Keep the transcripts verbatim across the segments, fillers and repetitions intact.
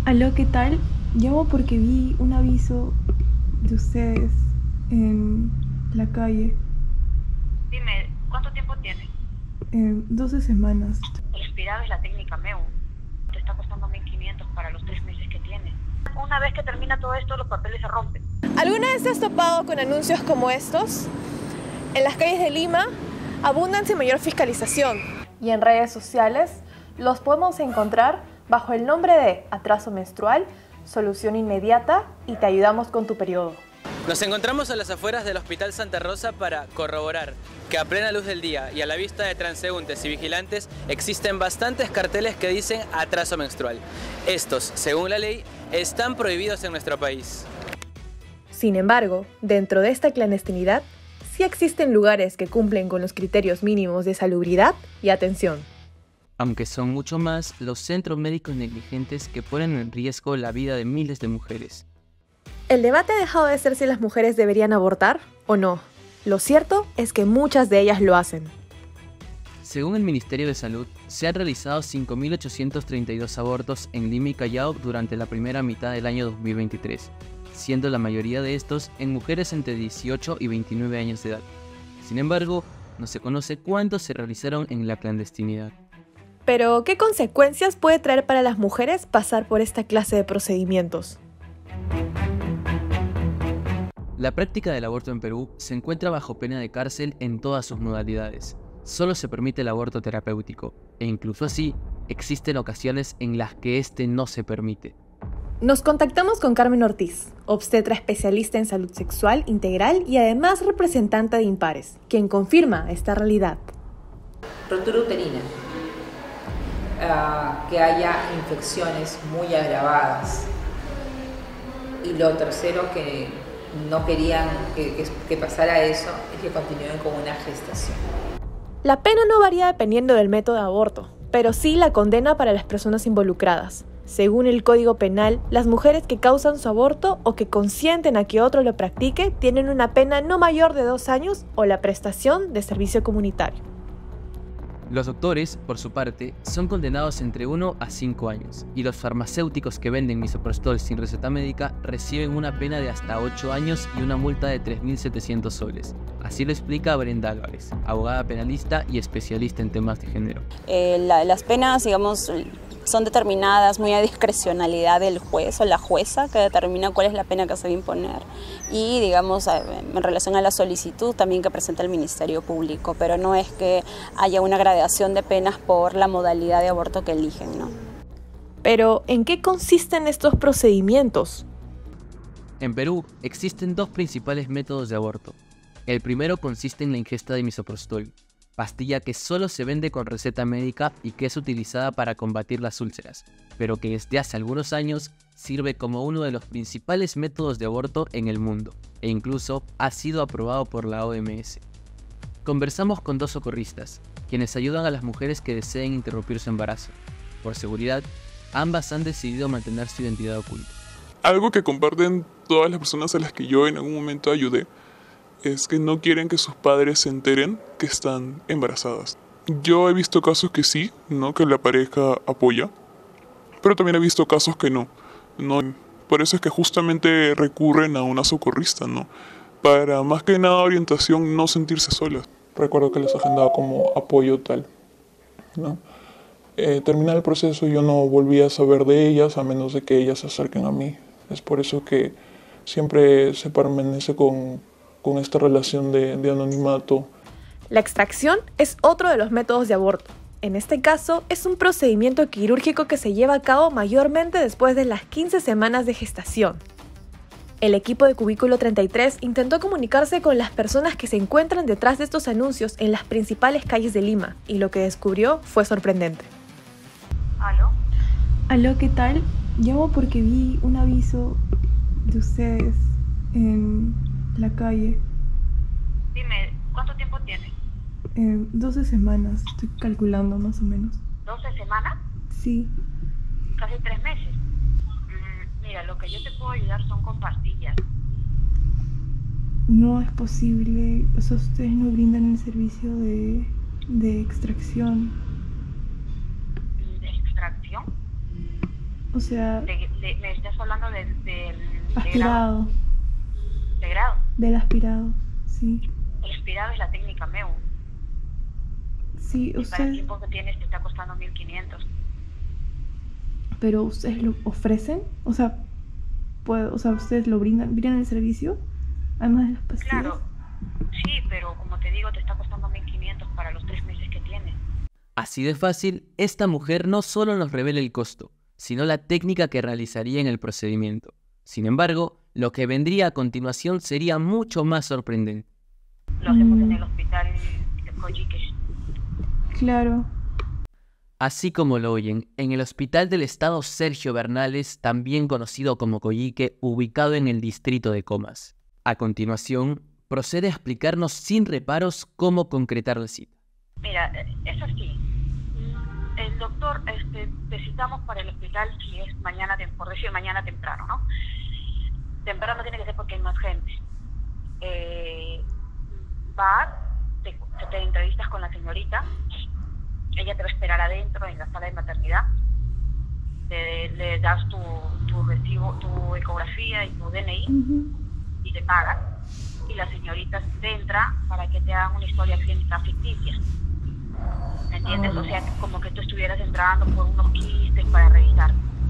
Aló, ¿qué tal? Llamo porque vi un aviso de ustedes en la calle. Dime, ¿cuánto tiempo tienes? Eh, doce semanas. El Inspirado es la técnica M E U. Te está costando mil quinientos para los tres meses que tienes. Una vez que termina todo esto, los papeles se rompen. ¿Alguna vez te has topado con anuncios como estos? En las calles de Lima abundan sin mayor fiscalización. Y en redes sociales los podemos encontrar bajo el nombre de atraso menstrual, solución inmediata y te ayudamos con tu periodo. Nos encontramos a las afueras del Hospital Santa Rosa para corroborar que a plena luz del día y a la vista de transeúntes y vigilantes existen bastantes carteles que dicen atraso menstrual. Estos, según la ley, están prohibidos en nuestro país. Sin embargo, dentro de esta clandestinidad, sí existen lugares que cumplen con los criterios mínimos de salubridad y atención. Aunque son mucho más los centros médicos negligentes que ponen en riesgo la vida de miles de mujeres. El debate ha dejado de ser si las mujeres deberían abortar o no. Lo cierto es que muchas de ellas lo hacen. Según el Ministerio de Salud, se han realizado cinco mil ochocientos treinta y dos abortos en Lima y Callao durante la primera mitad del año dos mil veintitrés, siendo la mayoría de estos en mujeres entre dieciocho y veintinueve años de edad. Sin embargo, no se conoce cuántos se realizaron en la clandestinidad. Pero, ¿qué consecuencias puede traer para las mujeres pasar por esta clase de procedimientos? La práctica del aborto en Perú se encuentra bajo pena de cárcel en todas sus modalidades. Solo se permite el aborto terapéutico, e incluso así, existen ocasiones en las que este no se permite. Nos contactamos con Carmen Ortiz, obstetra especialista en salud sexual integral y además representante de Impares, quien confirma esta realidad. Rotura uterina, uh, que haya infecciones muy agravadas. Y lo tercero que no querían que, que, que pasara eso es que continúen con una gestación. La pena no varía dependiendo del método de aborto, pero sí la condena para las personas involucradas. Según el Código Penal, las mujeres que causan su aborto o que consienten a que otro lo practique tienen una pena no mayor de dos años o la prestación de servicio comunitario. Los doctores, por su parte, son condenados entre uno a cinco años, y los farmacéuticos que venden misoprostol sin receta médica reciben una pena de hasta ocho años y una multa de tres mil setecientos soles. Así lo explica Brenda Álvarez, abogada penalista y especialista en temas de género. Eh, la, las penas, digamos, son determinadas muy a discrecionalidad del juez o la jueza que determina cuál es la pena que se va a imponer y, digamos, en relación a la solicitud también que presenta el Ministerio Público, pero no es que haya una gradación de penas por la modalidad de aborto que eligen, ¿no? Pero, ¿en qué consisten estos procedimientos? En Perú existen dos principales métodos de aborto. El primero consiste en la ingesta de misoprostol, pastilla que solo se vende con receta médica y que es utilizada para combatir las úlceras, pero que desde hace algunos años sirve como uno de los principales métodos de aborto en el mundo, e incluso ha sido aprobado por la O M S. Conversamos con dos socorristas, quienes ayudan a las mujeres que deseen interrumpir su embarazo. Por seguridad, ambas han decidido mantener su identidad oculta. Algo que comparten todas las personas a las que yo en algún momento ayudé es que no quieren que sus padres se enteren que están embarazadas. Yo he visto casos que sí, ¿no? Que la pareja apoya, pero también he visto casos que no, ¿no? Por eso es que justamente recurren a una socorrista, ¿no? Para más que nada orientación, no sentirse solas. Recuerdo que les agendaba como apoyo tal, ¿no? Eh, termina el proceso y yo no volví a saber de ellas a menos de que ellas se acerquen a mí. Es por eso que siempre se permanece con, con esta relación de, de anonimato. La extracción es otro de los métodos de aborto. En este caso, es un procedimiento quirúrgico que se lleva a cabo mayormente después de las quince semanas de gestación. El equipo de Cubículo treinta y tres intentó comunicarse con las personas que se encuentran detrás de estos anuncios en las principales calles de Lima, y lo que descubrió fue sorprendente. ¿Aló? Aló, ¿qué tal? Llamo porque vi un aviso de ustedes en la calle. Dime, ¿cuánto tiempo tienes? Eh, doce semanas, estoy calculando más o menos. ¿doce semanas? Sí. Casi tres meses. Mm, mira, lo que yo te puedo ayudar son con pastillas. No es posible, o sea, ustedes no brindan el servicio de, de extracción. ¿De extracción? O sea, De- de- me estás hablando del del- de grado. aspirado. De grado. Del aspirado, sí. El aspirado es la técnica M E U. Sí, Y para el ustedes, tiempo que tienes te está costando mil quinientos. pero ustedes lo ofrecen, o sea, puede, o sea, ustedes lo brindan, brindan el servicio, además de las pastillas. Claro, sí, pero como te digo, te está costando mil quinientos para los tres meses que tienes. Así de fácil, esta mujer no solo nos revela el costo, sino la técnica que realizaría en el procedimiento. Sin embargo, lo que vendría a continuación sería mucho más sorprendente. Lo hacemos Mm. en el hospital Coyique. Claro. Así como lo oyen, en el Hospital del Estado Sergio Bernales, también conocido como Coyique, ubicado en el distrito de Comas. A continuación, procede a explicarnos sin reparos cómo concretar la cita. Mira, eh, es así. El doctor, este, te citamos para el hospital si es mañana, tem- por decir mañana temprano, ¿no? Temprano tiene que ser porque hay más gente. Eh, va, te, te entrevistas con la señorita, ella te va a esperar adentro en la sala de maternidad, te- le das tu, tu recibo, tu ecografía y tu D N I Ujú. y te pagan, y la señorita te entra para que te hagan una historia clínica ficticia. ¿Me entiendes? O sea, como que tú estuvieras entrando por unos quistes para revisar.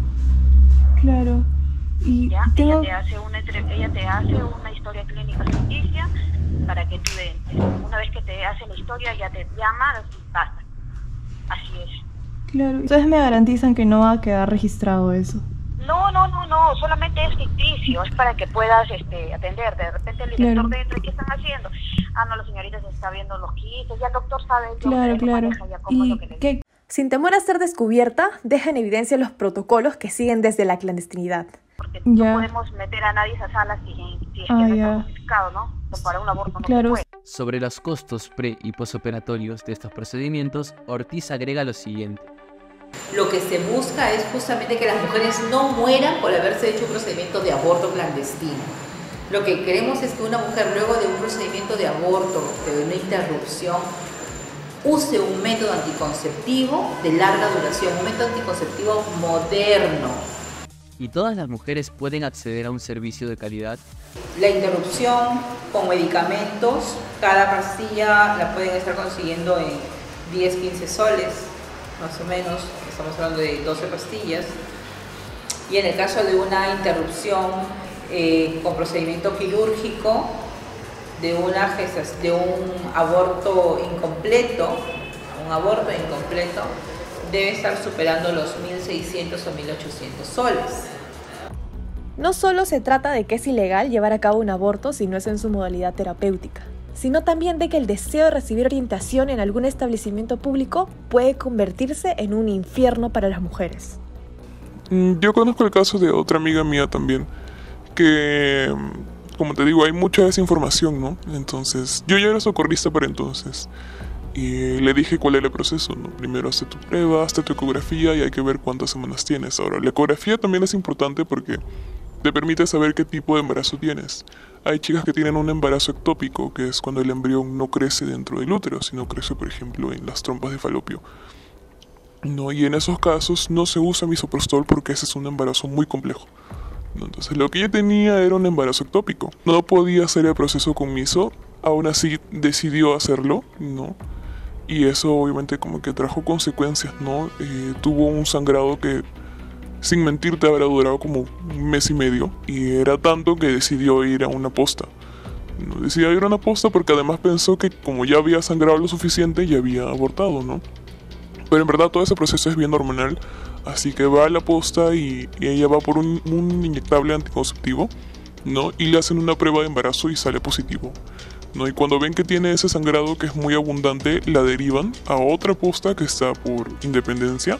Claro. Y ¿Ya? tengo... Ella te hace una entre- ella te hace una historia clínica ficticia para que tú entres. Una vez que te hace la historia, ya te llama y pasa. Así es. Claro. Ustedes me garantizan que no va a quedar registrado eso. No, no, no, no, solamente es ficticio, es para que puedas este, atender. De repente el director Claro. de entra, ¿qué están haciendo? Ah, no, la señorita se está viendo los quistes, ya el doctor sabe lo- Claro, lo claro. maneja ya cómo es ¿Y lo que le qué? Sin temor a ser descubierta, deja en evidencia los protocolos que siguen desde la clandestinidad. Porque Ya. no podemos meter a nadie a esa sala si, si es que Ah, no ya. está justificado, ¿no? O para un aborto no Claro. se puede. Sobre los costos pre- y posoperatorios de estos procedimientos, Ortiz agrega lo siguiente. Lo que se busca es justamente que las mujeres no mueran por haberse hecho un procedimiento de aborto clandestino. Lo que queremos es que una mujer luego de un procedimiento de aborto, de una interrupción, use un método anticonceptivo de larga duración, un método anticonceptivo moderno. ¿Y todas las mujeres pueden acceder a un servicio de calidad? La interrupción con medicamentos, cada pastilla la pueden estar consiguiendo en diez, quince soles, más o menos, estamos hablando de doce pastillas. Y en el caso de una interrupción eh, con procedimiento quirúrgico, de, una gestas- de un aborto incompleto, un aborto incompleto, debe estar superando los mil seiscientos o mil ochocientos soles. No solo se trata de que es ilegal llevar a cabo un aborto si no es en su modalidad terapéutica, sino también de que el deseo de recibir orientación en algún establecimiento público puede convertirse en un infierno para las mujeres. Mm, Yo conozco el caso de otra amiga mía también, que, mm, como te digo, hay mucha desinformación, ¿no? Entonces, yo ya era socorrista para entonces, y le dije cuál era el proceso, ¿no? Primero hazte tu prueba, hazte tu ecografía y hay que ver cuántas semanas tienes. Ahora, la ecografía también es importante porque te permite saber qué tipo de embarazo tienes. Hay chicas que tienen un embarazo ectópico, que es cuando el embrión no crece dentro del útero, sino crece, por ejemplo, en las trompas de falopio. No, y en esos casos no se usa misoprostol porque ese es un embarazo muy complejo. ¿No? Entonces lo que ella tenía era un embarazo ectópico. No podía hacer el proceso con miso, aún así decidió hacerlo, ¿no? Y eso obviamente como que trajo consecuencias, ¿no? Eh, tuvo un sangrado que, sin mentirte, habrá durado como un mes y medio. Y era tanto que decidió ir a una posta. No decidió ir a una posta porque además pensó que como ya había sangrado lo suficiente, ya había abortado, ¿no? Pero en verdad todo ese proceso es bien hormonal, así que va a la posta y, y ella va por un, un inyectable anticonceptivo, ¿no? Y le hacen una prueba de embarazo y sale positivo, ¿no? Y cuando ven que tiene ese sangrado que es muy abundante, la derivan a otra posta que está por Independencia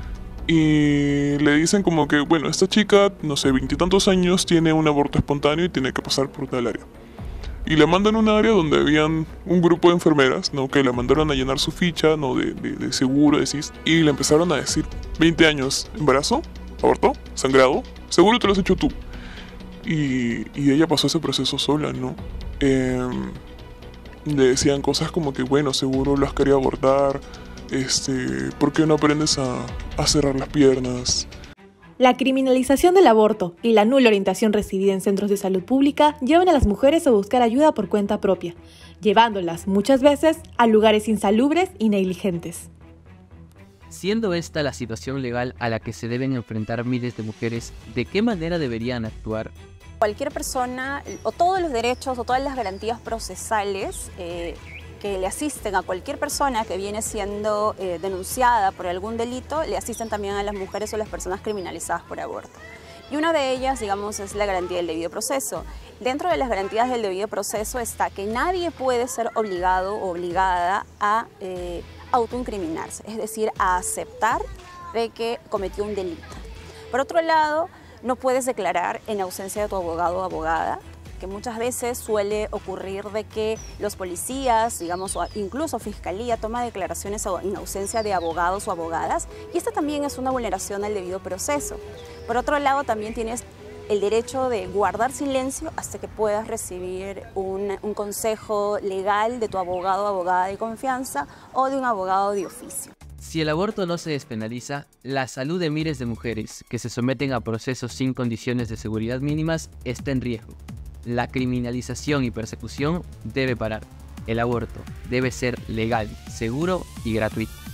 y le dicen como que, bueno, esta chica, no sé, veintitantos años, tiene un aborto espontáneo y tiene que pasar por tal área. Y la mandan a un área donde habían un grupo de enfermeras, ¿no? Que la mandaron a llenar su ficha, ¿no? De, de, de seguro, de C I S. Y le empezaron a decir, veinte años, embarazo, aborto, sangrado, seguro te lo has hecho tú. Y, y ella pasó ese proceso sola, ¿no? Eh, le decían cosas como que, bueno, seguro lo has querido abortar, este, ¿por qué no aprendes a, a cerrar las piernas? La criminalización del aborto y la nula orientación recibida en centros de salud pública llevan a las mujeres a buscar ayuda por cuenta propia, llevándolas muchas veces a lugares insalubres y negligentes. Siendo esta la situación legal a la que se deben enfrentar miles de mujeres, ¿de qué manera deberían actuar? Cualquier persona, o todos los derechos o todas las garantías procesales eh, que le asisten a cualquier persona que viene siendo eh, denunciada por algún delito, le asisten también a las mujeres o las personas criminalizadas por aborto. Y una de ellas, digamos, es la garantía del debido proceso. Dentro de las garantías del debido proceso está que nadie puede ser obligado o obligada a eh, autoincriminarse, es decir, a aceptar de que cometió un delito. Por otro lado, no puedes declarar en ausencia de tu abogado o abogada, que muchas veces suele ocurrir de que los policías, digamos, o incluso fiscalía toma declaraciones en ausencia de abogados o abogadas, y esta también es una vulneración al debido proceso. Por otro lado, también tienes el derecho de guardar silencio hasta que puedas recibir un, un consejo legal de tu abogado o abogada de confianza o de un abogado de oficio. Si el aborto no se despenaliza, la salud de miles de mujeres que se someten a procesos sin condiciones de seguridad mínimas está en riesgo. La criminalización y persecución debe parar. El aborto debe ser legal, seguro y gratuito.